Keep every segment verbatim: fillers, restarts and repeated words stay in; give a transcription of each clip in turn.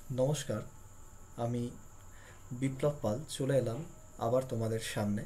নমস্কার, আমি বিপ্লব পাল চলে এলাম আবার তোমাদের সামনে।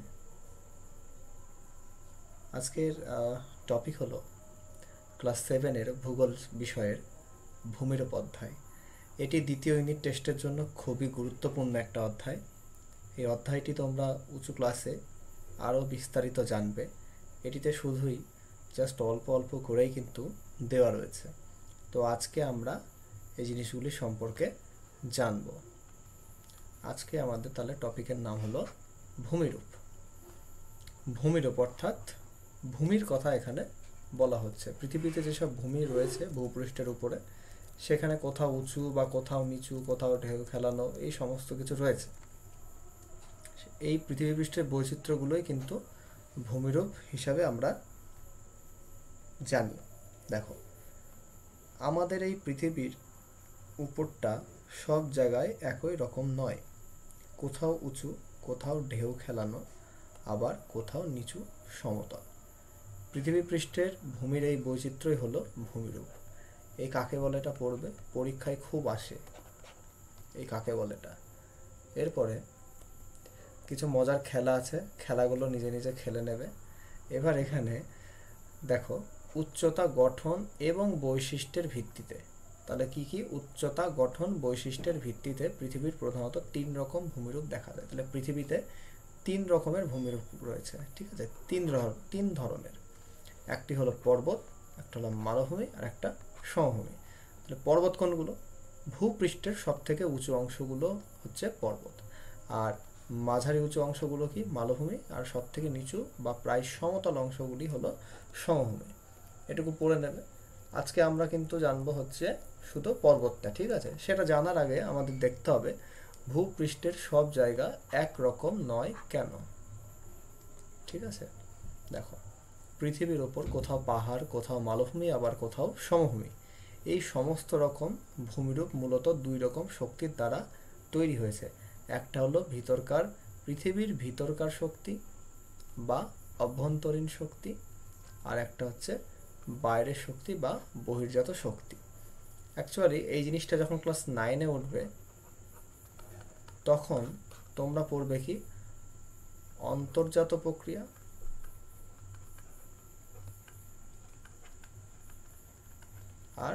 আজকের টপিক হলো ক্লাস সেভেনের ভূগোল বিষয়ের ভূমিরূপ অধ্যায়। এটি দ্বিতীয় ইউনিট টেস্টের জন্য খুবই গুরুত্বপূর্ণ একটা অধ্যায়। এই অধ্যায়টি তোমরা উঁচু ক্লাসে আরও বিস্তারিত জানবে। এটিতে শুধুই জাস্ট অল্প অল্প করেই কিন্তু দেওয়া রয়েছে। তো আজকে আমরা এই জিনিসগুলি সম্পর্কে জানব। আজকে আমাদের তাহলে টপিকের নাম হলো ভূমিরূপ। ভূমিরূপ অর্থাৎ ভূমির কথা এখানে বলা হচ্ছে। পৃথিবীতে যেসব ভূমি রয়েছে ভূপৃষ্ঠের উপরে, সেখানে কোথাও উঁচু বা কোথাও নিচু, কোথাও ঢেউ খেলানো, এই সমস্ত কিছু রয়েছে। এই পৃথিবী পৃষ্ঠের বৈচিত্র্যগুলোই কিন্তু ভূমিরূপ হিসাবে আমরা জানি। দেখো, আমাদের এই পৃথিবীর উপরটা সব জায়গায় একই রকম নয়। কোথাও উঁচু, কোথাও ঢেউ খেলানো, আবার কোথাও নিচু সমতল। পৃথিবী পৃষ্ঠের ভূমির এই বৈচিত্র্যই হলো ভূমিরূপ। এই কাকে বলে এটা পড়বে, পরীক্ষায় খুব আসে এই কাকে বলে এটা। এরপরে কিছু মজার খেলা আছে, খেলাগুলো নিজে নিজে খেলে নেবে। এবার এখানে দেখো, উচ্চতা, গঠন এবং বৈশিষ্ট্যের ভিত্তিতে, তাহলে কি কি উচ্চতা, গঠন, বৈশিষ্ট্যের ভিত্তিতে পৃথিবীর প্রধানত তিন রকম ভূমিরূপ দেখা যায়। তাহলে পৃথিবীতে তিন রকমের ভূমিরূপ রয়েছে, ঠিক আছে? তিন তিন ধরনের। একটি হলো পর্বত, একটা হলো মালভূমি, আর একটা সমভূমি। তাহলে পর্বত কোনগুলো? ভূপৃষ্ঠের সব থেকে উঁচু অংশগুলো হচ্ছে পর্বত, আর মাঝারি উঁচু অংশগুলো কি মালভূমি, আর সব থেকে নিচু বা প্রায় সমতল অংশগুলি হলো সমভূমি। এটুকু পড়ে নেবে। আজকে আমরা কিন্তু জানবো হচ্ছে শুধু পর্বতটা, ঠিক আছে? সেটা জানার আগে আমাদের দেখতে হবে ভূপৃষ্ঠের সব জায়গা একরকম নয় কেন, ঠিক আছে? দেখো, পৃথিবীর ওপর কোথাও পাহাড়, কোথাও মালভূমি, আবার কোথাও সমভূমি। এই সমস্ত রকম ভূমিরূপ মূলত দুই রকম শক্তির দ্বারা তৈরি হয়েছে। একটা হলো ভিতরকার, পৃথিবীর ভিতরকার শক্তি বা অভ্যন্তরীণ শক্তি, আর একটা হচ্ছে বাইরের শক্তি বা বহির্জাত শক্তি। অ্যাকচুয়ালি এই জিনিসটা যখন ক্লাস নাইনে উঠবে তখন তোমরা পড়বে কি অন্তর্জাত প্রক্রিয়া আর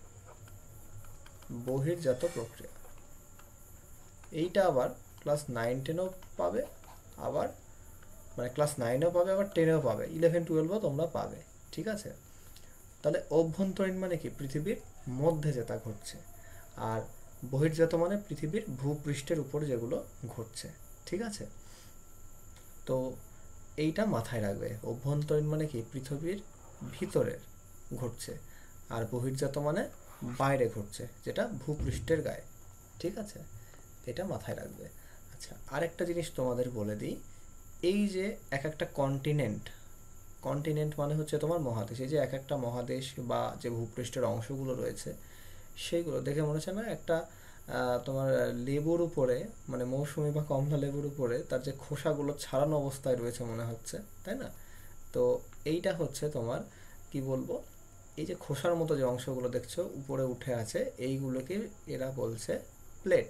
বহির্জাত প্রক্রিয়া। এইটা আবার ক্লাস নাইন টেনেও পাবে, আবার মানে ক্লাস নাইনেও পাবে, আবার টেনেও পাবে, ইলেভেন টুয়েলভও তোমরা পাবে, ঠিক আছে? তাহলে অভ্যন্তরীণ মানে কি পৃথিবীর মধ্যে যেটা ঘটছে, আর বহির্জাত মানে পৃথিবীর ভূপৃষ্ঠের উপর যেগুলো ঘটছে, ঠিক আছে? তো এইটা মাথায় রাখবে। অভ্যন্তরীণ মানে কি পৃথিবীর ভিতরের ঘটছে, আর বহির্জাত মানে বাইরে ঘটছে, যেটা ভূপৃষ্ঠের গায়ে, ঠিক আছে? এটা মাথায় রাখবে। আচ্ছা, আরেকটা জিনিস তোমাদের বলে দিই। এই যে এক একটা কন্টিনেন্ট, কন্টিনেন্ট মানে হচ্ছে তোমার মহাদেশ। এই যে এক একটা মহাদেশ বা যে ভূপৃষ্ঠের অংশগুলো রয়েছে, সেইগুলো দেখে মনে হচ্ছে না একটা তোমার লেবুর উপরে, মানে মৌসুমি বা কমলা লেবুর উপরে তার যে খোসাগুলো ছাড়ানো অবস্থায় রয়েছে মনে হচ্ছে, তাই না? তো এইটা হচ্ছে তোমার কি বলবো, এই যে খোসার মতো যে অংশগুলো দেখছো উপরে উঠে আছে, এইগুলোকে এরা বলছে প্লেট।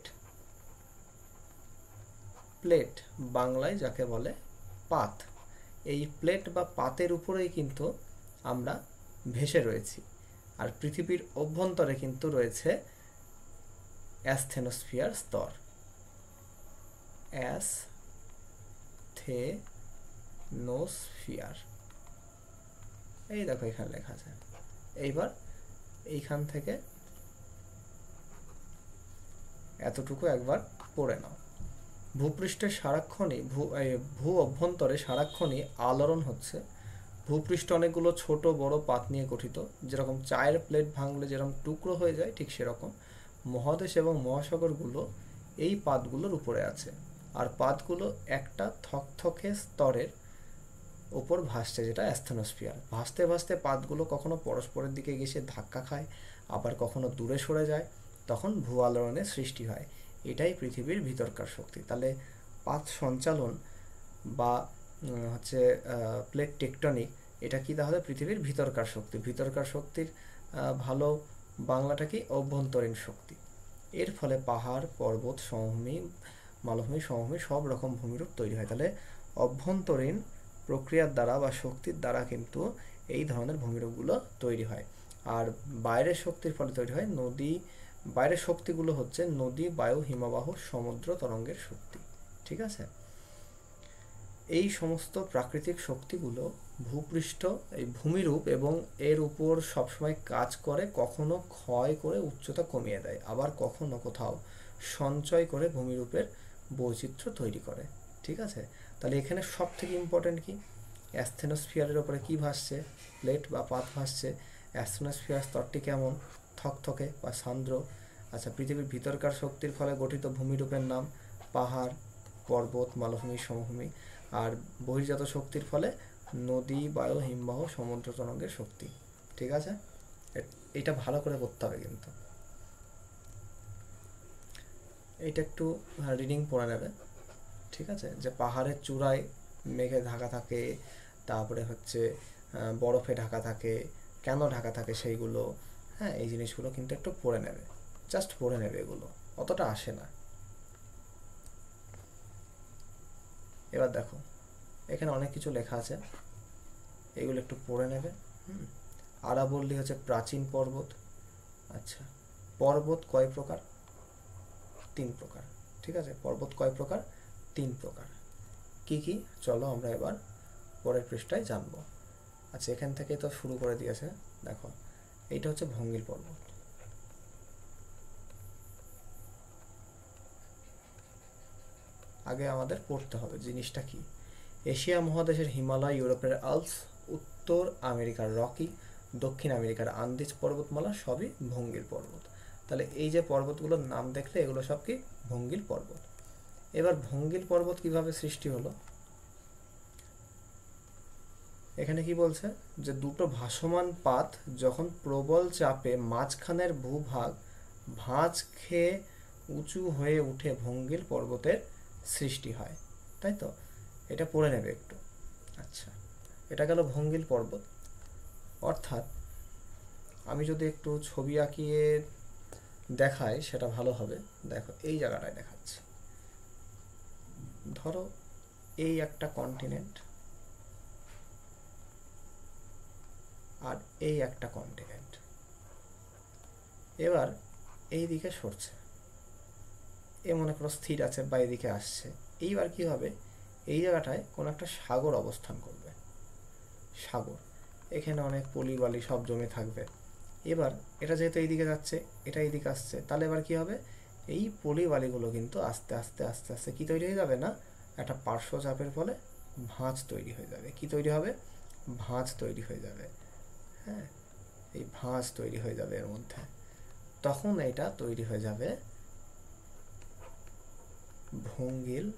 প্লেট বাংলায় যাকে বলে পাত। এই প্লেট বা পাতের উপরেই কিন্তু আমরা ভেসে রয়েছি। আর পৃথিবীর অভ্যন্তরে কিন্তু রয়েছে অ্যাসথেনোস্ফিয়ার স্তর। অ্যাসথেনোস্ফিয়ার, এই দেখো এখানে লেখা আছে। এইবার এইখান থেকে এতটুকু একবার পড়ে নাও। ভূপৃষ্ঠের সারাক্ষণই ভূ ভূ অভ্যন্তরে সারাক্ষণই আলোড়ন হচ্ছে। ভূপৃষ্ঠ অনেকগুলো ছোট বড় পাত নিয়ে গঠিত। যেরকম চায়ের প্লেট ভাঙলে যেরকম টুকরো হয়ে যায়, ঠিক সেরকম মহাদেশ এবং মহাসাগরগুলো এই পাতগুলোর উপরে আছে। আর পাতগুলো একটা থকথকে স্তরের ওপর ভাসছে, যেটা অ্যাসথেনোস্ফিয়ার। ভাসতে ভাসতে পাতগুলো কখনো পরস্পরের দিকে গিয়ে ধাক্কা খায়, আবার কখনো দূরে সরে যায়, তখন ভূ আলোড়নের সৃষ্টি হয়। এটাই পৃথিবীর ভিতরকার শক্তি। তাহলে পাত সঞ্চালন বা হচ্ছে প্লেট টেকটনিক, এটা কি তাহলে পৃথিবীর ভিতরকার শক্তি। ভিতরকার শক্তির ভালো বাংলাটা কি? অভ্যন্তরীণ শক্তি। এর ফলে পাহাড়, পর্বত, সমভূমি, মালভূমি, সমভূমি সব রকম ভূমিরূপ তৈরি হয়। তাহলে অভ্যন্তরীণ প্রক্রিয়ার দ্বারা বা শক্তির দ্বারা কিন্তু এই ধরনের ভূমিরূপগুলো তৈরি হয়। আর বাইরের শক্তির ফলে তৈরি হয় নদী, বাইরের শক্তিগুলো হচ্ছে নদী, বায়ু, হিমবাহ, সমুদ্র তরঙ্গের শক্তি। ঠিক আছে, এই সমস্ত প্রাকৃতিক শক্তিগুলো ভূপৃষ্ঠ, এই ভূমিরূপ এবং এর উপর সবসময় কাজ করে, কখনো ক্ষয় করে উচ্চতা কমিয়ে দেয়, আবার কখনো কোথাও সঞ্চয় করে ভূমিরূপের বৈচিত্র্য তৈরি করে। ঠিক আছে, তাহলে এখানে সব থেকে ইম্পর্টেন্ট কি, অ্যাস্থেনোস্ফিয়ারের ওপরে কি ভাসছে, প্লেট বা পাত ভাসছে। অ্যাস্থেনোস্ফিয়ার স্তরটি কেমন, থকথকে বা সান্দ্র। আচ্ছা, পৃথিবীর ভিতরকার শক্তির ফলে গঠিত ভূমিরূপের নাম পাহাড়, পর্বত, মালভূমি, সমভূমি। আর বহির্জাত শক্তির ফলে নদী, বায়ু, হিমবাহ, সমুদ্র তরঙ্গের শক্তি। ঠিক আছে, এটা ভালো করে করতে হবে কিন্তু। এইটা একটু রিডিং পড়ে নেবে। ঠিক আছে, যে পাহাড়ের চূড়ায় মেঘে ঢাকা থাকে, তারপরে হচ্ছে বরফে ঢাকা থাকে, কেন ঢাকা থাকে সেইগুলো, হ্যাঁ, এই জিনিসগুলো কিন্তু একটু পড়ে নেবে, জাস্ট পড়ে নেবে, এগুলো অতটা আসে না। এবার দেখো এখানে অনেক কিছু লেখা আছে, এগুলো একটু পড়ে নেবে। হুম, আরাবল্লী হচ্ছে প্রাচীন পর্বত। আচ্ছা, পর্বত কয় প্রকার, তিন প্রকার। ঠিক আছে, পর্বত কয় প্রকার, তিন প্রকার। কি কি, চলো আমরা এবার পরের পৃষ্ঠায় জানবো। আচ্ছা, এখান থেকে তো শুরু করে দিয়েছে, দেখো এইটা হচ্ছে ভঙ্গিল পর্বত। আগে আমাদের পড়তে হবে জিনিসটা কি। এশিয়া মহাদেশের হিমালয়, ইউরোপের আল্পস, উত্তর আমেরিকার রকি, দক্ষিণ আমেরিকার আন্দিজ পর্বতমালা সবই ভঙ্গিল পর্বত। তাহলে এই যে পর্বতগুলোর নাম দেখলে এগুলো সব কি, ভঙ্গিল পর্বত। এবার ভঙ্গিল পর্বত কিভাবে সৃষ্টি হলো, এখানে কি বলছে, যে দুটো ভাসমান পাত যখন প্রবল চাপে মাঝখানের ভূভাগ ভাঁজ খেয়ে উঁচু হয়ে উঠে ভঙ্গিল পর্বতের সৃষ্টি হয়। তাই তো, এটা পড়ে নেবে একটু। আচ্ছা, এটা গেল ভঙ্গিল পর্বত। অর্থাৎ আমি যদি একটু ছবি আঁকিয়ে দেখাই সেটা ভালো হবে। দেখো এই জায়গাটায় দেখাচ্ছি, ধরো এই একটা কন্টিনেন্ট আর এই একটা কন্টিনেন্ট, এবার এই দিকে সরছে, এ মনে করো স্থির আছে বা এদিকে আসছে। এইবার কি হবে, এই জায়গাটায় কোনো একটা সাগর অবস্থান করবে, সাগর, এখানে অনেক পলি বালি সব জমে থাকবে। এবার এটা যেহেতু এইদিকে যাচ্ছে, এটা এইদিকে আসছে, তাহলে এবার কি হবে, এই পলি বালিগুলো কিন্তু আস্তে আস্তে আস্তে আস্তে কি তৈরি হয়ে যাবে না, একটা পার্শ্ব চাপের ফলে ভাঁজ তৈরি হয়ে যাবে। কি তৈরি হবে, ভাঁজ তৈরি হয়ে যাবে। হ্যাঁ, এই ভাঁজ তৈরি হয়ে যাবে এর মধ্যে, তখন এটা তৈরি হয়ে যাবে ভঙ্গিল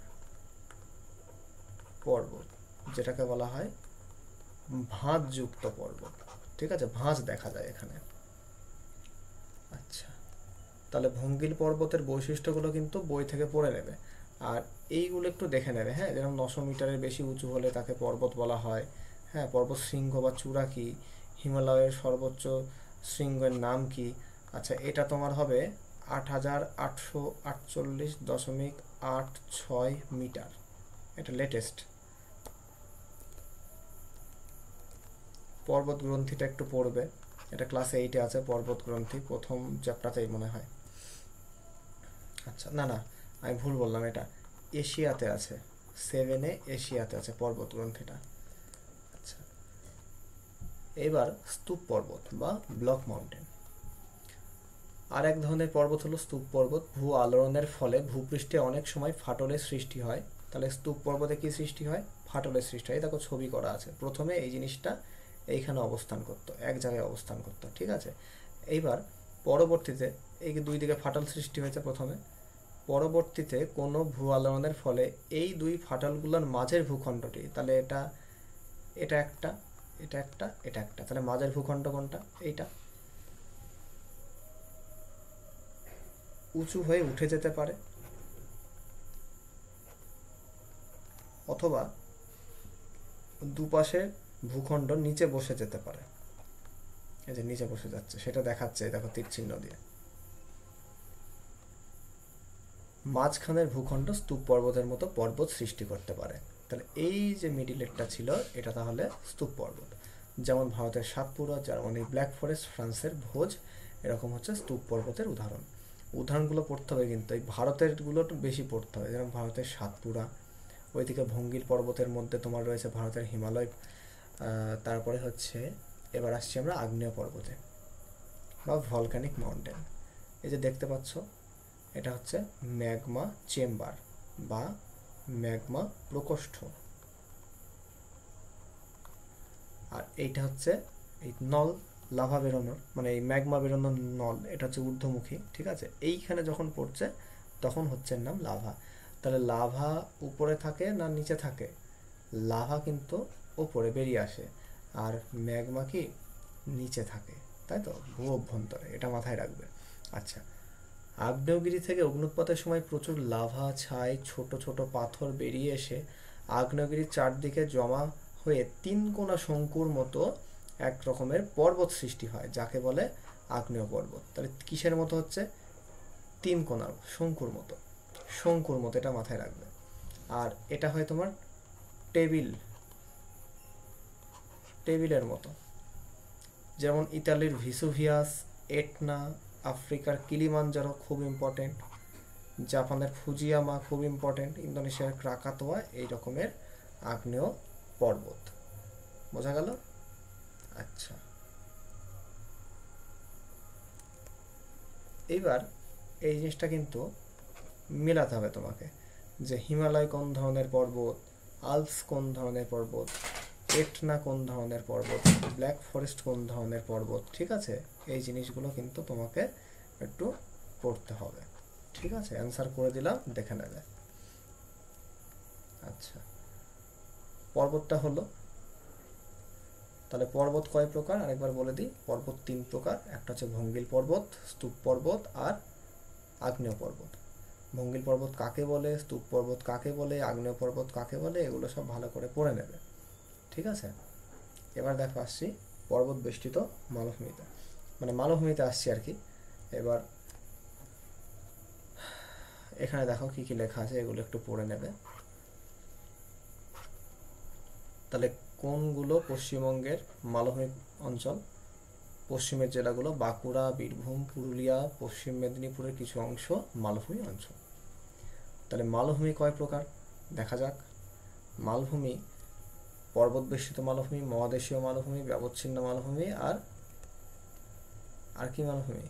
পর্বত, যেটাকে বলা হয় ভাঁজযুক্ত পর্বত। ঠিক আছে, ভাঁজ দেখা যায় এখানে। আচ্ছা, তাহলে ভঙ্গিল পর্বতের বৈশিষ্ট্যগুলো কিন্তু বই থেকে পড়ে নেবে, আর এইগুলো একটু দেখে নেবে। হ্যাঁ, যেরকম নশো মিটারের বেশি উঁচু হলে তাকে পর্বত বলা হয়। হ্যাঁ, পর্বত শৃঙ্গ বা চূড়া কি, হিমালয়ের সর্বোচ্চ শৃঙ্গের নাম কি। আচ্ছা, এটা তোমার হবে আট হাজার আটশো আটচল্লিশ দশমিক আট ছয় মিটার, এটা লেটেস্ট। পর্বত গ্রন্থিটা একটু পড়বে, এটা ক্লাস এইটে আছে, পর্বত গ্রন্থি প্রথম চ্যাপ্টারতেই মনে হয়। আচ্ছা, না না আমি ভুল বললাম, এটা এশিয়াতে আছে, সেভেনে এশিয়াতে আছে পর্বত গ্রন্থিটা। আচ্ছা, এবার স্তূপ পর্বত বা ব্লক মাউন্টেন। আর এক ধরনের পর্বত হলো স্তূপ পর্বত। ভূ আলোড়নের ফলে ভূপৃষ্ঠে অনেক সময় ফাটলের সৃষ্টি হয়। তাহলে স্তূপ পর্বতে কি সৃষ্টি হয়, ফাটলের সৃষ্টি হয়। দেখো ছবি করা আছে, প্রথমে এই জিনিসটা এইখানে অবস্থান করতো, এক জায়গায় অবস্থান করতো। ঠিক আছে, এইবার পরবর্তীতে এই দুই দিকে ফাটল সৃষ্টি হয়েছে প্রথমে, পরবর্তীতে কোনো ভূ আলোড়নের ফলে এই দুই ফাটলগুলোর মাঝের ভূখণ্ডটি, তাহলে এটা এটা একটা এটা একটা এটা একটা, তাহলে মাঝের ভূখণ্ড কোনটা, এইটা, উঁচু হয়ে উঠে যেতে পারে, অথবা দুপাশে ভূখণ্ড নিচে বসে যেতে পারে। এই যে নিচে বসে যাচ্ছে সেটা দেখাচ্ছে, দেখো তীর চিহ্ন দিয়ে। মাঝখানের ভূখণ্ড স্তূপ পর্বতের মতো পর্বত সৃষ্টি করতে পারে। তাহলে এই যে মিডিলেরটা ছিল এটা তাহলে স্তূপ পর্বত, যেমন ভারতের সাতপুরা, জার্মানির ব্ল্যাক ফরেস্ট, ফ্রান্সের ভোজ, এরকম হচ্ছে স্তূপ পর্বতের উদাহরণ। উদাহরণগুলো পড়তে হবে, কিন্তু এই ভারতের গুলো বেশি পড়তে হবে, যেমন ভারতের সাতপুরা, ওইদিকে ভঙ্গির পর্বতের মধ্যে তোমার রয়েছে ভারতের হিমালয়। তারপরে হচ্ছে এবার আসছি আমরা আগ্নেয় পর্বতে বা ভলকানিক মাউন্টেন। এই যে দেখতে পাচ্ছ এটা হচ্ছে ম্যাগমা চেম্বার বা ম্যাগমা প্রকোষ্ঠ, আর এইটা হচ্ছে এই নল লাভা বেরোনোর, মানে এই ম্যাগমা বেরোনোর নল, এটা হচ্ছে ঊর্ধ্বমুখী, ঠিক আছে। এইখানে যখন পড়ছে তখন হচ্ছে নাম লাভা। তাহলে লাভা উপরে থাকে না নিচে থাকে? লাভা কিন্তু উপরে বেরিয়ে আসে, আর ম্যাগমা কি নিচে থাকে, তাই তো, ভূ অভ্যন্তরে, এটা মাথায় রাখবে। আচ্ছা, আগ্নেয়গিরি থেকে অগ্নুৎপাতের সময় প্রচুর লাভা, ছাই, ছোট ছোট পাথর বেরিয়ে এসে আগ্নেয়গিরির চারদিকে জমা হয়ে তিন কোনা শঙ্কুর মতো এক রকমের পর্বত সৃষ্টি হয়, যাকে বলে আগ্নেয় পর্বত। তাহলে কিসের মতো হচ্ছে? তিন কোনার, শঙ্কুর মতো, শঙ্কুর মতো, এটা মাথায় রাখবে। আর এটা হয় তোমার টেবিল, টেবিলের মতো, যেমন ইতালির ভিসুভিয়াস, এটনা, আফ্রিকার কিলিমানজারো খুব ইম্পর্টেন্ট, জাপানের ফুজিয়ামা খুব ইম্পর্টেন্ট, ইন্দোনেশিয়ার ক্রাকাতোয়া, এই রকমের আগ্নেয় পর্বত। বোঝা গেল? আচ্ছা, এইবার এই জিনিসটা কিন্তু মেলাতে হবে তোমাকে, যে হিমালয় কোন ধরনের পর্বত, আলপস কোন ধরনের পর্বত, এটনা কোন ধরনের পর্বত, ব্ল্যাক ফরেস্ট কোন ধরনের পর্বত, ঠিক আছে। এই জিনিসগুলো কিন্তু তোমাকে একটু পড়তে হবে, ঠিক আছে। অ্যান্সার করে দিলাম, দেখে নেবে। আচ্ছা, পর্বতটা হলো, তাহলে পর্বত কয় প্রকার আরেকবার বলে দিই। পর্বত তিন প্রকার, একটা হচ্ছে ভঙ্গিল পর্বত, স্তূপ পর্বত আর আগ্নেয় পর্বত। ভঙ্গিল পর্বত কাকে বলে, স্তূপ পর্বত কাকে বলে, আগ্নেয় পর্বত কাকে বলে, এগুলো সব ভালো করে পড়ে নেবে, ঠিক আছে। এবার দেখো আসছি পর্বত বেষ্টিত মালভূমিতে, মানে মালভূমিতে আসছি আর কি। এবার এখানে দেখো কি কি লেখা আছে, এগুলো একটু পড়ে নেবে। তাহলে কোনগুলো পশ্চিমবঙ্গের মালভূমি অঞ্চল? পশ্চিমের জেলাগুলো বাঁকুড়া, বীরভূম, পুরুলিয়া, পশ্চিম মেদিনীপুরের কিছু অংশ মালভূমি অঞ্চল। তাহলে মালভূমি কয় প্রকার দেখা যাক। মালভূমি পর্বত বেষ্টিত মালভূমি, মহাদেশীয় মালভূমি, ব্যবচ্ছিন্ন মালভূমি, আর আর কি মালভূমি?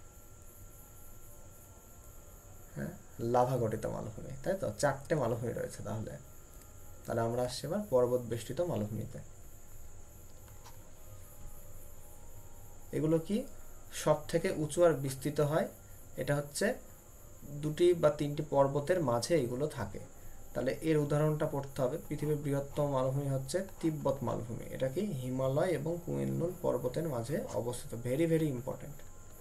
হ্যাঁ, লাভা গঠিত মালভূমি, তাই তো, চারটে মালভূমি রয়েছে। তাহলে তাহলে আমরা আসছি এবার পর্বত বেষ্টিত মালভূমিতে। এগুলো কি সব থেকে উঁচু আর বিস্তৃত হয়? এটা হচ্ছে দুটি বা তিনটি পর্বতের মাঝে এগুলো থাকে। তাহলে এর উদাহরণটা পড়তে হবে। পৃথিবীর বৃহত্তম মালভূমি হচ্ছে তিব্বত মালভূমি, এটা কি হিমালয় এবং কুইনলুন পর্বতের মাঝে অবস্থিত, ভেরি ভেরি ইম্পর্টেন্ট।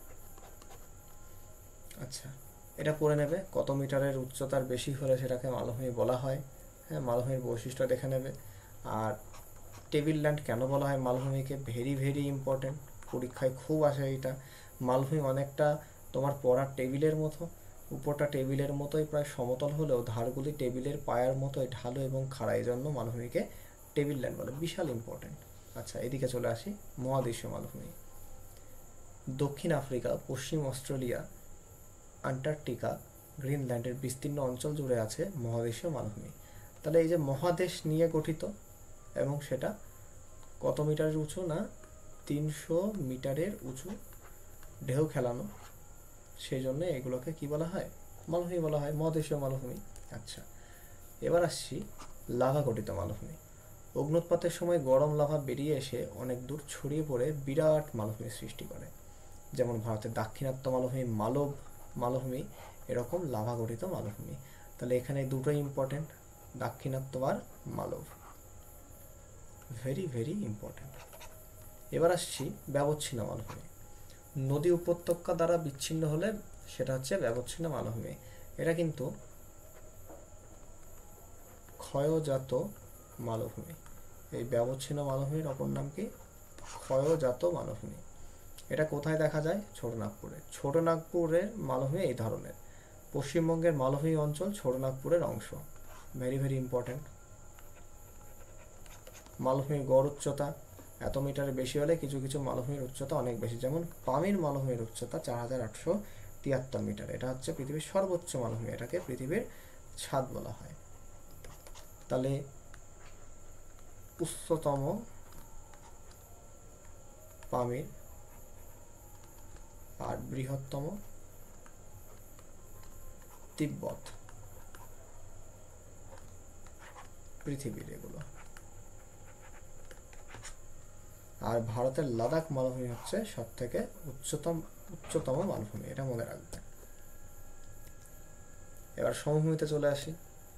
আচ্ছা, এটা পড়ে নেবে, কত মিটারের উচ্চতার বেশি হলে সেটাকে মালভূমি বলা হয়। হ্যাঁ, মালভূমির বৈশিষ্ট্য দেখে নেবে। আর টেবিল ল্যান্ড কেন বলা হয় মালভূমিকে, ভেরি ভেরি ইম্পর্টেন্ট, পরীক্ষায় খুব আসে এটা। মালভূমি অনেকটা তোমার পড়ার টেবিলের মতো, উপরটা টেবিলের মতোই প্রায় সমতল হলেও ধারগুলি টেবিলের পায়ার মতোই ঢালু এবং খাড়া, এই জন্য মালভূমিকে টেবিল ল্যান্ড বলে, বিশাল ইম্পর্টেন্ট। আচ্ছা, এদিকে চলে আসি মহাদেশীয় মালভূমি। দক্ষিণ আফ্রিকা, পশ্চিম অস্ট্রেলিয়া, আন্টার্কটিকা, গ্রিনল্যান্ডের বিস্তীর্ণ অঞ্চল জুড়ে আছে মহাদেশীয় মালভূমি। তাহলে এই যে মহাদেশ নিয়ে গঠিত, এবং সেটা কত মিটারের উঁচু না তিনশো মিটারের উঁচু, ঢেউ খেলানো, সেই জন্য এগুলোকে কি বলা হয়? মালভূমি বলা হয়, মহাদেশীয় মালভূমি। আচ্ছা, এবার আসছি লাভা গঠিত মালভূমি। অগ্নুৎপাতের সময় গরম লাভা বেরিয়ে এসে অনেক দূর ছড়িয়ে পড়ে বিরাট মালভূমি সৃষ্টি করে, যেমন ভারতের দাক্ষিণাত্য মালভূমি, মালব মালভূমি, এরকম লাভা গঠিত মালভূমি। তাহলে এখানে দুটোই ইম্পর্টেন্ট, দাক্ষিণাত্য আর মালব, ভেরি ভেরি ইম্পর্টেন্ট। এবার আসছি ব্যবচ্ছিন্ন মালভূমি। নদী উপত্যকা দ্বারা বিচ্ছিন্ন হলে সেটা হচ্ছে ব্যবচ্ছিন্ন মালভূমি। এটা কিন্তু ক্ষয়জাত মালভূমি। এই ব্যবচ্ছিন্ন মালভূমির অপর নাম কি? ক্ষয়জাত মালভূমি। এটা কোথায় দেখা যায়? ছোটনাগপুরে। ছোটনাগপুরের মালভূমি এই ধরনের, পশ্চিমবঙ্গের মালভূমি অঞ্চল ছোটনাগপুরের অংশ। Very very important. মালভূমির গড় উচ্চতা এত মিটারের বেশি হলে কিছু কিছু মালভূমির উচ্চতা অনেক বেশি, যেমন পামির মালভূমির উচ্চতা চার হাজার আটশো তিয়াত্তর মিটার। এটা হচ্ছে পৃথিবীর সর্বোচ্চ মালভূমি, এটাকে পৃথিবীর ছাদ বলা হয়। তাহলে উচ্চতম পামির আর বৃহত্তম তিব্বত পৃথিবীর এগুলো। আর ভারতের লাদাখ মালভূমি হচ্ছে সব থেকে উচ্চতম উচ্চতম মালভূমি, এটা মনে রাখবে। এবার সমভূমিতে চলে আসি।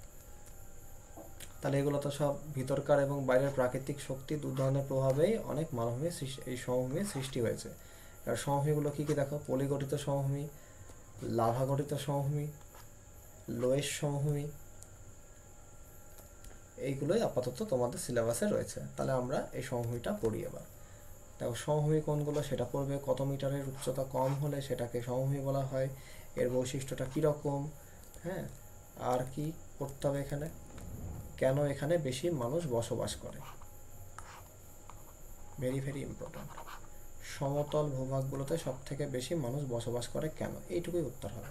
তাহলে এগুলো তো সব ভিতরকার এবং বাইরের প্রাকৃতিক শক্তি দু ধরনের প্রভাবেই অনেক মালভূমি এই সমভূমির সৃষ্টি হয়েছে। এবার সমভূমিগুলো কী কী দেখো, পলিগঠিত সমভূমি, লাভা গঠিত সমভূমি, লোয়েস সমভূমি, এইগুলোই আপাতত তোমাদের সিলেবাসে রয়েছে। তাহলে আমরা এই সমভূমিটা পড়ি। এবার দেখো সমভূমি কোনগুলো সেটা পড়বে। কত মিটারের উচ্চতা কম হলে সেটাকে সমভূমি বলা হয়, এর বৈশিষ্ট্যটা কীরকম, হ্যাঁ, আর কি পড়তে হবে এখানে, কেন এখানে বেশি মানুষ বসবাস করে। Very very important. সমতল ভূভাগগুলোতে সব থেকে বেশি মানুষ বসবাস করে কেন, এইটুকুই উত্তর হবে।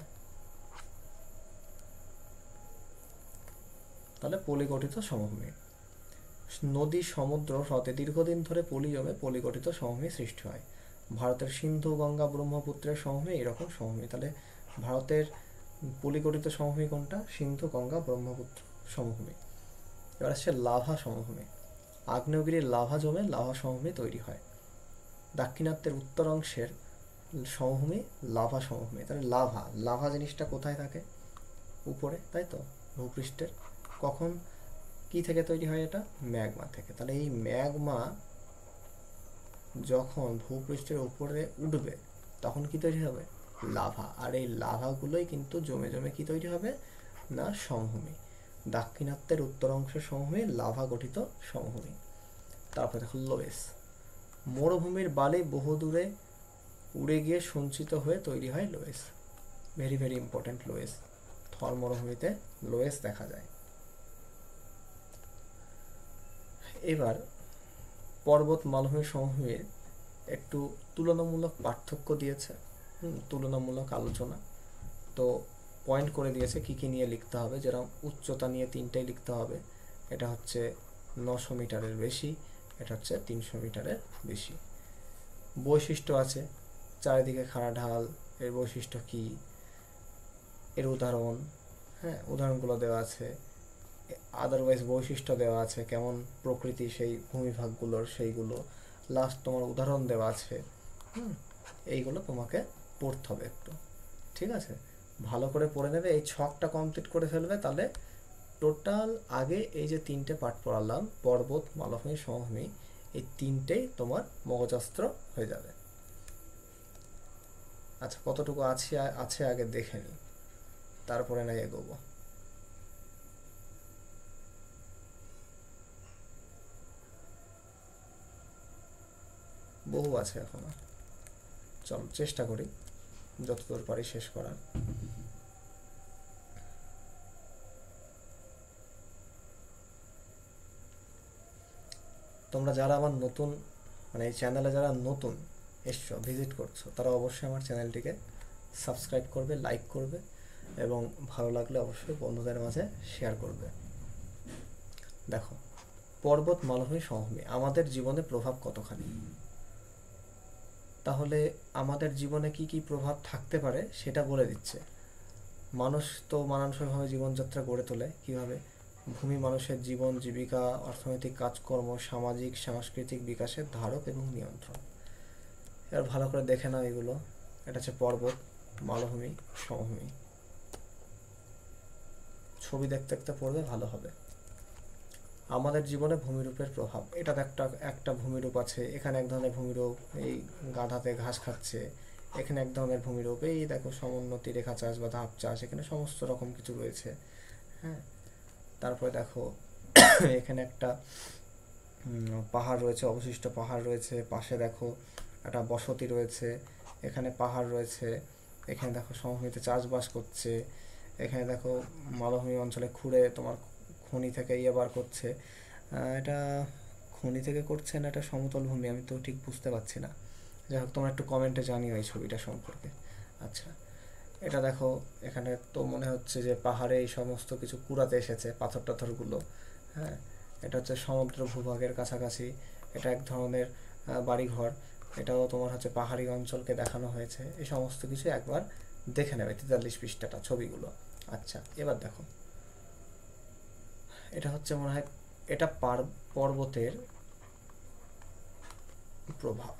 তাহলে পলিগঠিত সমভূমি। নদী সমুদ্র হ্রদে দীর্ঘদিন ধরে পলি জমে পলিগঠিত সমভূমি সৃষ্টি হয়। ভারতের সিন্ধু গঙ্গা ব্রহ্মপুত্রের সমভূমি এরকম সমভূমি। তাহলে ভারতের পলিগঠিত সমভূমি কোনটা, সিন্ধু গঙ্গা ব্রহ্মপুত্র সমভূমি। এবার আসছে লাভা সমভূমি। আগ্নেয়গিরির লাভা জমে লাভা সমভূমি তৈরি হয়। দাক্ষিণাত্যের উত্তর অংশের সমভূমি লাভা সমভূমি। তাহলে লাভা লাভা জিনিসটা কোথায় থাকে, উপরে, তাই তো, ভূপৃষ্ঠের। কখন কি থেকে তৈরি হয়, এটা ম্যাগমা থেকে। তাহলে এই ম্যাগমা যখন ভূপৃষ্ঠের উপরে উঠবে তখন কি তৈরি হবে, লাভা। আর এই লাভাগুলোই কিন্তু জমে জমে কি তৈরি হবে না, সমভূমি। দাক্ষিণাত্যের উত্তর অংশের সমভূমি লাভা গঠিত সমভূমি। তারপরে দেখো লোয়েস। মরুভূমির বালি বহু দূরে উড়ে গিয়ে সঞ্চিত হয়ে তৈরি হয় loess. Very very important loess. থর মরুভূমিতে লোয়েস দেখা যায়। এবার পর্বত মালভূমি সমভূমির একটু তুলনামূলক পার্থক্য দিয়েছে, হুম তুলনামূলক আলোচনা। তো পয়েন্ট করে দিয়েছে কি কি নিয়ে লিখতে হবে। যেরকম উচ্চতা নিয়ে তিনটাই লিখতে হবে, এটা হচ্ছে নশো মিটারের বেশি, এটা হচ্ছে তিনশো মিটারের বেশি। বৈশিষ্ট্য আছে, চারিদিকে খাড়া ঢাল, এর বৈশিষ্ট্য কি, এর উদাহরণ, হ্যাঁ উদাহরণগুলো দেওয়া আছে। আদারওয়াইজ বৈশিষ্ট্য দেওয়া আছে, কেমন প্রকৃতি সেই ভূমিভাগগুলোর, সেইগুলো। লাস্ট তোমার উদাহরণ দেওয়া আছে। হুম এইগুলো তোমাকে পড়তে হবে একটু, ঠিক আছে, ভালো করে পড়ে নেবে। এই ছকটা কমপ্লিট করে ফেলবে, তাহলে টোটাল আগে এই যে তিনটে পাঠ পড়ালাম, পর্বত মালভূমি সমভূমি, এই তিনটেই তোমার মগজাস্ত্র হয়ে যাবে। আচ্ছা কতটুকু আছে আছে আগে দেখে নিই, তারপরে না এগোবো। বহু আছে এখনো, চলো চেষ্টা করি যতদূর পারি শেষ করার। তোমরা যারা আমার নতুন, মানে এই চ্যানেলে যারা নতুন এসছো, ভিজিট করছো, তারা অবশ্যই আমার চ্যানেলটিকে সাবস্ক্রাইব করবে, লাইক করবে এবং ভালো লাগলে অবশ্যই বন্ধুদের মাঝে শেয়ার করবে। দেখো, পর্বত মালভূমি সমভূমি আমাদের জীবনে প্রভাব কতখানি। তাহলে আমাদের জীবনে কি কি প্রভাব থাকতে পারে সেটা বলে দিচ্ছে। মানুষ তো মানানসইভাবে জীবনযাত্রা গড়ে তোলে কীভাবে, ভূমি মানুষের জীবন জীবিকা, অর্থনৈতিক কাজকর্ম, সামাজিক সাংস্কৃতিক বিকাশের ধারক এবং নিয়ন্ত্রণ। এবার ভালো করে দেখে নাও এগুলো। এটা হচ্ছে পর্বত মালভূমি সমভূমি। ছবি দেখতে দেখতে পড়বে ভালো হবে। আমাদের জীবনে ভূমিরূপের প্রভাব, এটা একটা একটা ভূমিরূপ আছে, এখানে এক ধরনের ভূমিরূপ, এই গাধাতে ঘাস খাচ্ছে, এখানে এক ধরনের ভূমিরূপ, এই দেখো সমোন্নতি রেখা চাষ বা ধাপ চাষ, এখানে সমস্ত রকম কিছু রয়েছে। হ্যাঁ, তারপরে দেখো এখানে একটা পাহাড় রয়েছে, অবশিষ্ট পাহাড় রয়েছে, পাশে দেখো একটা বসতি রয়েছে, এখানে পাহাড় রয়েছে, এখানে দেখো সমভূমিতে চাষবাস করছে, এখানে দেখো মালভূমি অঞ্চলে খুঁড়ে তোমার খনি থেকে ইয়ে বার করছে। এটা খনি থেকে করছে না এটা সমতল ভূমি, আমি তো ঠিক বুঝতে পারছি না। যাই হোক, তোমরা একটু কমেন্টে জানিও এই ছবিটা সম্পর্কে। আচ্ছা, এটা দেখো, এখানে তো মনে হচ্ছে যে পাহাড়ে এই সমস্ত কিছু কুড়াতে এসেছে, পাথর টাথরগুলো। হ্যাঁ, এটা হচ্ছে সমুদ্র ভূভাগের কাছাকাছি, এটা এক ধরনের বাড়িঘর। এটাও তোমার হচ্ছে পাহাড়ি অঞ্চলকে দেখানো হয়েছে। এই সমস্ত কিছু একবার দেখে নেবে তেতাল্লিশ পৃষ্ঠাটা ছবিগুলো। আচ্ছা, এবার দেখো, এটা হচ্ছে মনে হয় এটা পর্বতের প্রভাব।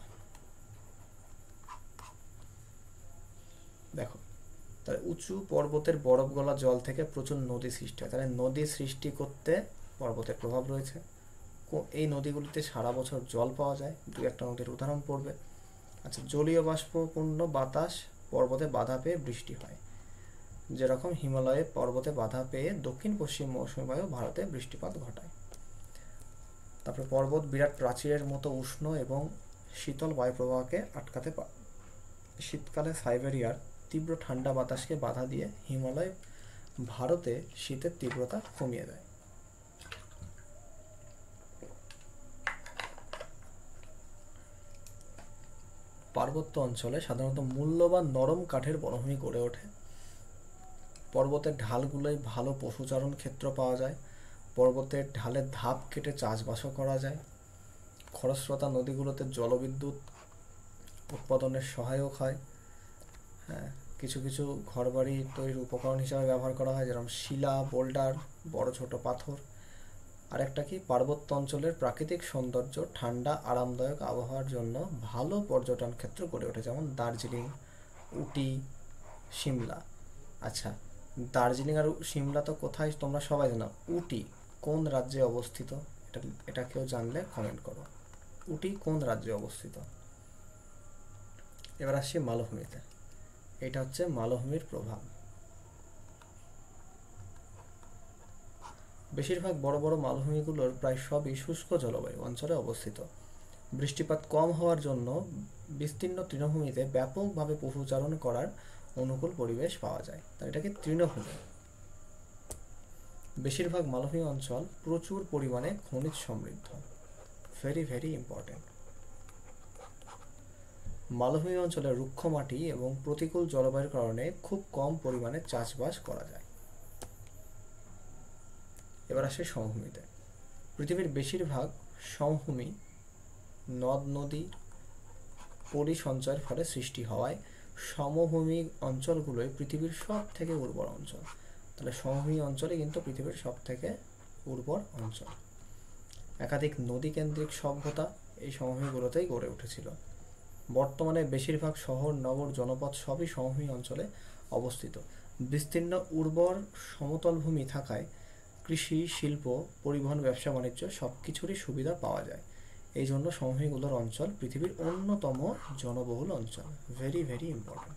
দেখো, তাহলে উঁচু পর্বতের বরফ গলা জল থেকে প্রচুর নদী সৃষ্টি হয়, তাহলে নদী সৃষ্টি করতে পর্বতের প্রভাব রয়েছে। এই নদীগুলিতে সারা বছর জল পাওয়া যায়, দু একটা নদীর উদাহরণ পড়বে। আচ্ছা, জলীয় বাষ্পপূর্ণ বাতাস পর্বতে বাধা পেয়ে বৃষ্টি হয়, যেরকম হিমালয়ে পর্বতে বাধা পেয়ে দক্ষিণ পশ্চিম মৌসুমী বায়ু ভারতে বৃষ্টিপাত ঘটায়। তারপরে পর্বত বিরাট প্রাচীরের মতো উষ্ণ এবং শীতল বায়ুপ্রবাহকে আটকাতে পারে। শীতকালে সাইবেরিয়ার তীব্র ঠান্ডা বাতাসকে বাধা দিয়ে হিমালয় ভারতে শীতের তীব্রতা কমিয়ে দেয়। পার্বত্য অঞ্চলে সাধারণত মূল্যবান নরম কাঠের বনভূমি গড়ে ওঠে। পর্বতের ঢালগুলোয় ভালো পশুচারণ ক্ষেত্র পাওয়া যায়। পর্বতের ঢালের ধাপ কেটে চাষবাসও করা যায়। খরস্রোতা নদীগুলোতে জলবিদ্যুৎ উৎপাদনের সহায়ক হয়। হ্যাঁ, কিছু কিছু ঘরবাড়ি তৈরির উপকরণ হিসাবে ব্যবহার করা হয়, যেরকম শিলা, বোল্ডার, বড় ছোট পাথর। আর একটা কি, পার্বত্য অঞ্চলের প্রাকৃতিক সৌন্দর্য ঠান্ডা আরামদায়ক আবহাওয়ার জন্য ভালো পর্যটন ক্ষেত্র গড়ে ওঠে, যেমন দার্জিলিং, উটি, সিমলা। আচ্ছা, দার্জিলিং আর সিমলা তো কোথায় তোমরা সবাই জানো। উটি কোন রাজ্যে অবস্থিত? এটা এটা কেউ জানলে কমেন্ট করো। উটি কোন রাজ্যে অবস্থিত? এবার আসছি মালভূমিতে। এটা হচ্ছে মালভূমির প্রভাব। বেশিরভাগ বড় বড় মালভূমিগুলোর প্রায় সবই শুষ্ক জলবায়ু অঞ্চলে অবস্থিত। বৃষ্টিপাত কম হওয়ার জন্য বিস্তীর্ণ তৃণভূমিতে ব্যাপকভাবে পশুচারণ করার অনুকূল পরিবেশ পাওয়া যায়, তাই এটাকে তৃণভূমি। বেশিরভাগ মালভূমি অঞ্চল প্রচুর পরিমাণে খনিজ সমৃদ্ধ, ভেরি ভেরি ইম্পর্টেন্ট। মালভূমি অঞ্চলে রুক্ষ মাটি এবং প্রতিকূল জলবায়ুর কারণে খুব কম পরিমাণে চাষবাস করা যায়। এবার আসে সমভূমিতে। পৃথিবীর বেশিরভাগ সমভূমি নদ নদী পরিসঞ্চয়ের ফলে সৃষ্টি হওয়ায় সমভূমি অঞ্চলগুলোই পৃথিবীর সব থেকে উর্বর অঞ্চল। তাহলে সমভূমি অঞ্চলই কিন্তু পৃথিবীর সব থেকে উর্বর অঞ্চল। একাধিক নদী কেন্দ্রিক সভ্যতা এই সমভূমিগুলোতেই গড়ে উঠেছিল। বর্তমানে বেশিরভাগ শহর, নগর, জনপদ সবই সমভূমি অঞ্চলে অবস্থিত। বিস্তীর্ণ উর্বর সমতল ভূমি থাকায় কৃষি, শিল্প, পরিবহন, ব্যবসা বাণিজ্য সব কিছুরই সুবিধা পাওয়া যায়। এই জন্য সমভূমিগুলোর অঞ্চল পৃথিবীর অন্যতম জনবহুল অঞ্চল, ভেরি ভেরি ইম্পর্টেন্ট।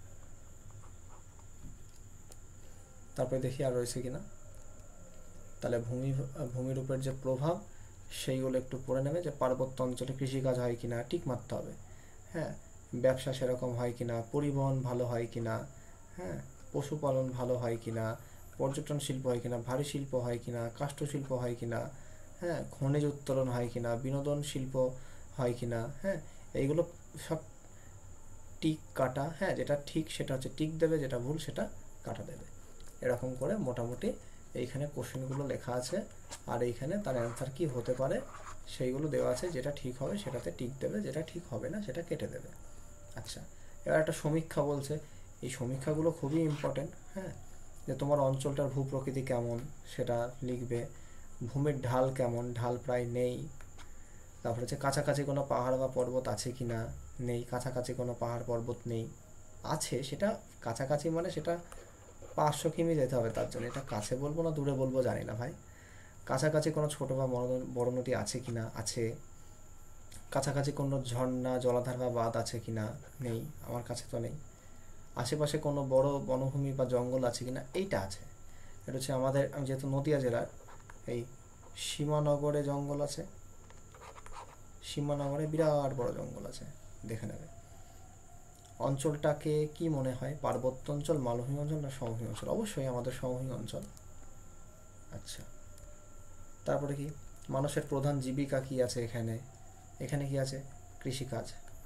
তারপরে দেখি আর রয়েছে কিনা। তাহলে ভূমি ভূমিরূপের যে প্রভাব সেইগুলো একটু পড়ে নেবে, যে পার্বত্য অঞ্চলে কৃষিকাজ হয় কিনা টিক মারতে হবে। হ্যাঁ, ব্যবসা সেরকম হয় কিনা, পরিবহন ভালো হয় কিনা, হ্যাঁ, পশুপালন ভালো হয় কিনা, পর্যটন শিল্প হয় কিনা, ভারী শিল্প হয় কিনা, কাষ্ঠ শিল্প হয় কিনা, হ্যাঁ, খনিজ উত্তোলন হয় কিনা, বিনোদন শিল্প হয় কিনা। হ্যাঁ, এইগুলো সব টিক কাটা। হ্যাঁ, যেটা ঠিক সেটা হচ্ছে টিক দেবে, যেটা ভুল সেটা কাটা দেবে। এরকম করে মোটামুটি এইখানে কোশ্চেনগুলো লেখা আছে, আর এইখানে তার অ্যান্সার কি হতে পারে সেইগুলো দেওয়া আছে। যেটা ঠিক হবে সেটাতে টিক দেবে, যেটা ঠিক হবে না সেটা কেটে দেবে। আচ্ছা, এবার একটা সমীক্ষা বলছে। এই সমীক্ষাগুলো খুবই ইম্পর্টেন্ট। হ্যাঁ, যে তোমার অঞ্চলটার ভূপ্রকৃতি কেমন সেটা লিখবে। ভূমির ঢাল কেমন, ঢাল প্রায় নেই। তারপরে হচ্ছে কাছাকাছি কোনো পাহাড় বা পর্বত আছে কি না, নেই। কাছাকাছি কোনো পাহাড় পর্বত নেই। আছে, সেটা কাছাকাছি মানে সেটা পাঁচশো কিমি যেতে হবে তার জন্য। এটা কাছে বলবো না দূরে বলবো জানি না ভাই। কাছাকাছি কোনো ছোটো বা বড় নদী আছে কি না, আছে। কাছাকাছি কোনো ঝর্ণা, জলাধার বা বাঁধ আছে কি না, নেই, আমার কাছে তো নেই। আশেপাশে কোনো বড় বনভূমি বা জঙ্গল আছে কি না, এইটা আছে। এটা হচ্ছে আমাদের, আমি যেহেতু নদিয়া জেলার, এই সীমানগরে জঙ্গল আছে। সীমানগরে বিরাট বড় জঙ্গল আছে, দেখে নেবে। অঞ্চলটাকে কি মনে হয়, পার্বত্য অঞ্চল, মালভূমি অঞ্চল না সমভূমি অঞ্চল? অবশ্যই আমাদের সমভূমি অঞ্চল। আচ্ছা, তারপরে কি মানুষের প্রধান জীবিকা কি আছে এখানে? এখানে কি আছে? কৃষিকাজ।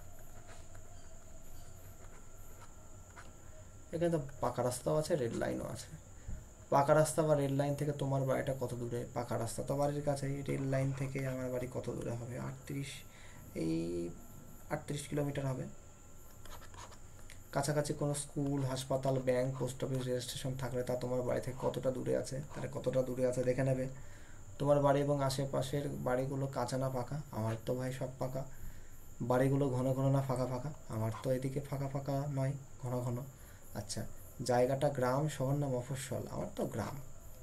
এখানে তো পাকা রাস্তাও আছে, রেল লাইনও আছে। পাকা রাস্তা বা রেল লাইন থেকে তোমার বাড়িটা কত দূরে? পাকা রাস্তা তো বাড়ির কাছেই, রেল লাইন থেকে আমার বাড়ি কত দূরে হবে? আটত্রিশ, এই আটত্রিশ কিলোমিটার হবে। কাছাকাছি কোনো স্কুল, হাসপাতাল, bank, post office, rail station থাকলে তা তোমার বাড়ি থেকে কতটা দূরে আছে? তাহলে কতটা দূরে আছে দেখে নেবে। তোমার বাড়ি এবং আশেপাশের বাড়িগুলো কাঁচা না পাকা? আমার তো ভাই সব পাকা। বাড়িগুলো ঘন ঘন না ফাঁকা ফাঁকা? আমার তো এদিকে ফাঁকা ফাঁকা নয়, ঘন ঘন। আচ্ছা, জায়গাটা গ্রাম, শহর না মফস্বল? আমার তো গ্রাম।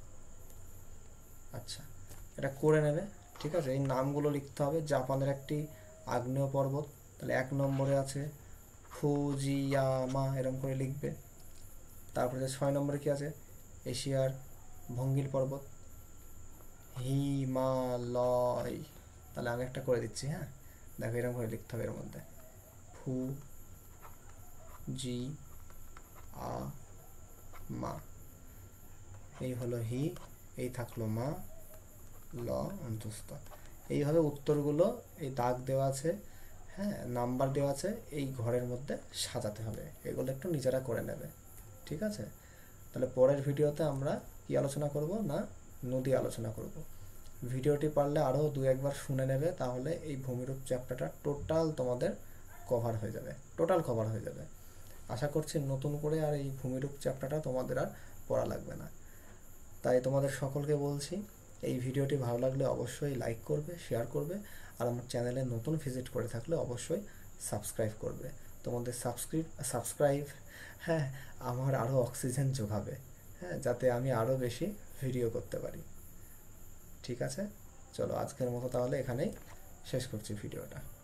আচ্ছা, এটা করে নেবে, ঠিক আছে। এই নামগুলো লিখতে হবে। জাপানের একটি আগ্নেয় পর্বত, তাহলে এক নম্বরে আছে ফুজিয়ামা, এরকম করে লিখবে। তারপরে ছয় নম্বরে কি আছে? এশিয়ার ভঙ্গিল পর্বত, হিমালয়। তাহলে আমি একটা করে দিচ্ছি, হ্যাঁ, দেখো এরকম করে লিখতে হবে এর মধ্যে, ফু জি আ মা। এই হলো হি, এই থাকলো মা, ল অন্তস্থ। এইভাবে উত্তরগুলো এই দাগ দেওয়া আছে, হ্যাঁ, নাম্বার দেওয়া আছে, এই ঘরের মধ্যে সাজাতে হবে। এগুলো একটু নিজেরা করে নেবে, ঠিক আছে। তাহলে পরের ভিডিওতে আমরা কি আলোচনা করব না নদী আলোচনা করব। ভিডিওটি পারলে আরও দু একবার শুনে নেবে, তাহলে এই ভূমিরূপ চ্যাপ্টারটা টোটাল তোমাদের কভার হয়ে যাবে, টোটাল কভার হয়ে যাবে। আশা করছি নতুন করে আর এই ভূমিরূপ চ্যাপ্টারটা তোমাদের আর পড়া লাগবে না। তাই তোমাদের সকলকে বলছি, এই ভিডিওটি ভালো লাগলে অবশ্যই লাইক করবে, শেয়ার করবে, আর আমার চ্যানেলে নতুন ভিজিট করে থাকলে অবশ্যই সাবস্ক্রাইব করবে। তোমাদের সাবস্ক্রাইব সাবস্ক্রাইব হ্যাঁ, আমার আরও অক্সিজেন যোগাবে, হ্যাঁ, যাতে আমি আরও বেশি ভিডিও করতে পারি। ঠিক আছে, চলো আজকের মতো তাহলে এখানেই শেষ করছি ভিডিওটা।